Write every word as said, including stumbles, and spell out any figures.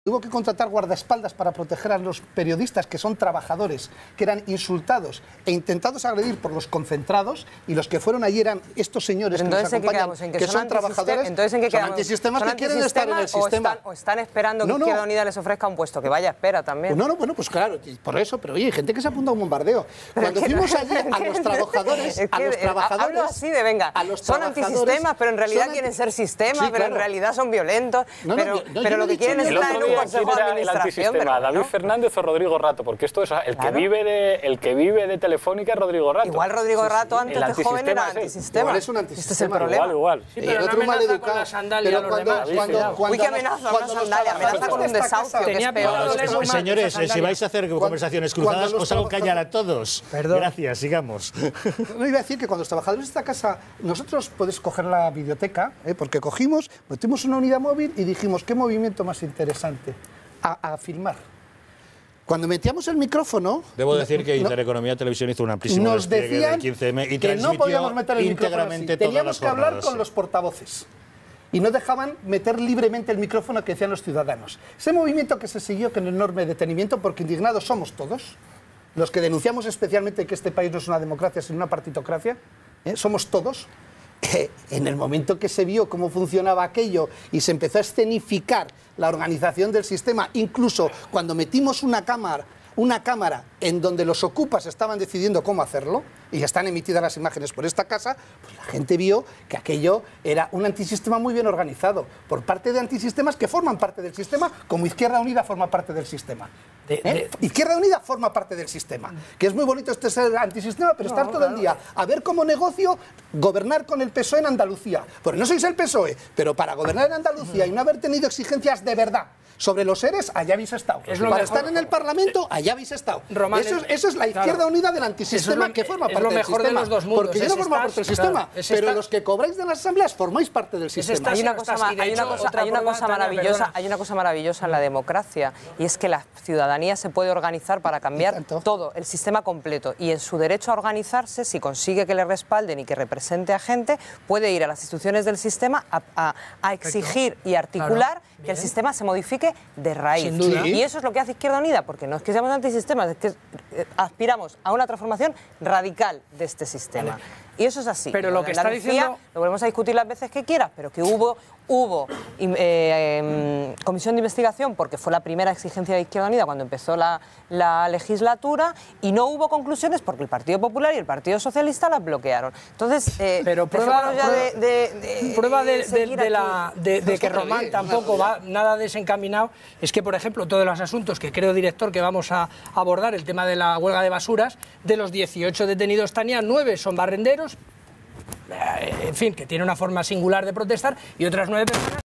Hubo que contratar guardaespaldas para proteger a los periodistas, que son trabajadores, que eran insultados e intentados agredir por los concentrados, y los que fueron allí eran estos señores que nos acompañan, ¿En que, que son, son trabajadores, entonces, ¿en qué son antisistemas ¿Son que quieren estar en el sistema. O están, o están esperando que no, no. Izquierda Unida les ofrezca un puesto, que vaya, espera también. Pues no, no, bueno, pues claro, por eso, pero oye, hay gente que se apunta a un bombardeo. Cuando fuimos allí a los trabajadores, es que, a los trabajadores... Hablo así de, venga, a los son antisistemas, pero en realidad quieren ser sistemas, sí, pero claro. en realidad son violentos, no, no, pero, no, pero lo que quieren es estar en un consejo de administración. Antisistema, David ¿no? Fernández o Rodrigo Rato, porque esto es el claro. que vive de el que vive de Telefónica es Rodrigo Rato. Igual Rodrigo sí, Rato sí. antes de joven era antisistema. Igual es un antisistema. Este es el problema. Igual, igual. Sí, pero no amenaza con la sandalia a los demás. Uy, qué amenaza, una sandalia, amenaza con un desahucio, que es peor. Señores, si vais a hacer conversaciones cruzadas, os hago callar a todos. Perdón. Gracias, sigamos. No iba a decir que cuando los trabajadores de esta casa, nosotros podéis coger la videoteca, ¿eh? porque cogimos, metimos una unidad móvil y dijimos, ¿qué movimiento más interesante? A, a filmar. Cuando metíamos el micrófono... Debo decir que Intereconomía Televisión hizo un amplísimo nos despliegue decían del quince eme y que no podíamos meter el íntegramente micrófono así. Teníamos que hablar con sí. los portavoces. Y no dejaban meter libremente el micrófono que decían los ciudadanos. Ese movimiento que se siguió con enorme detenimiento, porque indignados somos todos, los que denunciamos especialmente que este país no es una democracia, sino una partitocracia, ¿eh? somos todos. Eh, en el momento que se vio cómo funcionaba aquello y se empezó a escenificar la organización del sistema, incluso cuando metimos una cámara, una cámara en donde los ocupas estaban decidiendo cómo hacerlo, y están emitidas las imágenes por esta casa, pues la gente vio que aquello era un antisistema muy bien organizado, por parte de antisistemas que forman parte del sistema, como Izquierda Unida forma parte del sistema. ¿Eh? De, de... Izquierda Unida forma parte del sistema, que es muy bonito este ser antisistema, pero no, estar todo claro. el día a ver cómo negocio gobernar con el P S O E en Andalucía. Porque no sois el P S O E, pero para gobernar en Andalucía y no haber tenido exigencias de verdad sobre los seres, allá habéis estado. Es para mejor, estar en el Parlamento, allá habéis estado. Román, eso, es, eso es la Izquierda claro. Unida del antisistema lo, que forma parte lo del mejor sistema. De los dos mundos. Porque yo no formo parte del sistema, claro, pero los que cobráis de las asambleas formáis parte del sistema. Hay una cosa, hay una cosa, hay una cosa maravillosa, hay una cosa maravillosa en la democracia, y es que la ciudadanía se puede organizar para cambiar todo, el sistema completo, y en su derecho a organizarse, si consigue que le respalden y que represente a gente, puede ir a las instituciones del sistema a, a, a exigir y articular claro. que el sistema se modifique de raíz. Sin duda. Y eso es lo que hace Izquierda Unida, porque no es que seamos antisistemas, es que aspiramos a una transformación radical de este sistema. Vale. Y eso es así. Pero lo que está diciendo... Lo volvemos a discutir las veces que quieras, pero que hubo, hubo eh, eh, comisión de investigación, porque fue la primera exigencia de Izquierda Unida cuando empezó la, la legislatura, y no hubo conclusiones porque el Partido Popular y el Partido Socialista las bloquearon. Entonces, eh, pero prueba, ya prueba, de, de, de, prueba de, de, de, de, la, de, de que Román tampoco va nada desencaminado, es que, por ejemplo, todos los asuntos que creo, director, que vamos a abordar, el tema de la huelga de basuras, de los dieciocho detenidos, Tania, nueve son barrenderos, en fin, que tiene una forma singular de protestar, y otras nueve personas